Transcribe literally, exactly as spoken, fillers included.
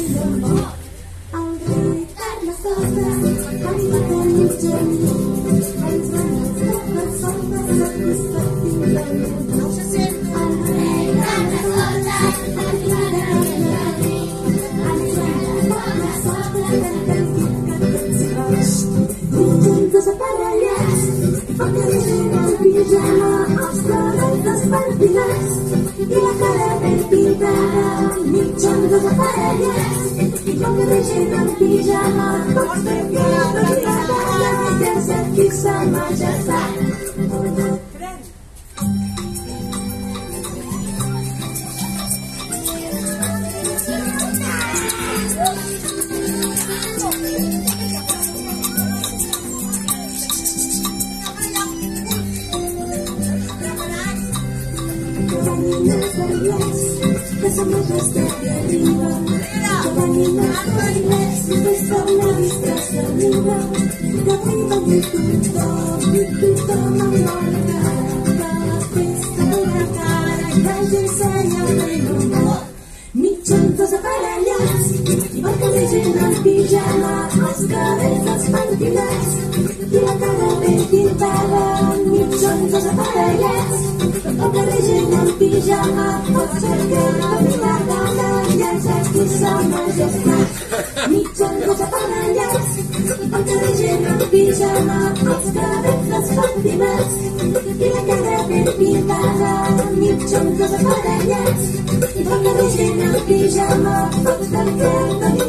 lembut. Audrey karena sobat, kami makan menjadi. Hari sangat sobat, sobat satu seperti lembut. Audrey karena sobat, kami makan menjadi. Hari sangat sobat, sobat dan juntos aparellas, acariciando pijama, obscuras partidas y la cara pintada, juntos aparellas, acariciando pijama, obscuras partidas, tersa kisah majasa. Bersama pesta kelima, kebanyakan relax, bersama pesta kelima. Tapi begitu toh, begitu menolak. Kalau pesta belakang, dan saya menunggu. Ni contoh aparellas, acariciando pijama, oscuras partidas y la cara pintada. Ni contoh aparellas, acariciando pijama, obscuras yang sakit sama jasa. Ni contoh aparellas, acariciando pijama, oscuras partidas y la cara pintada. Ni contoh aparellas, acariciando pijama, obscuras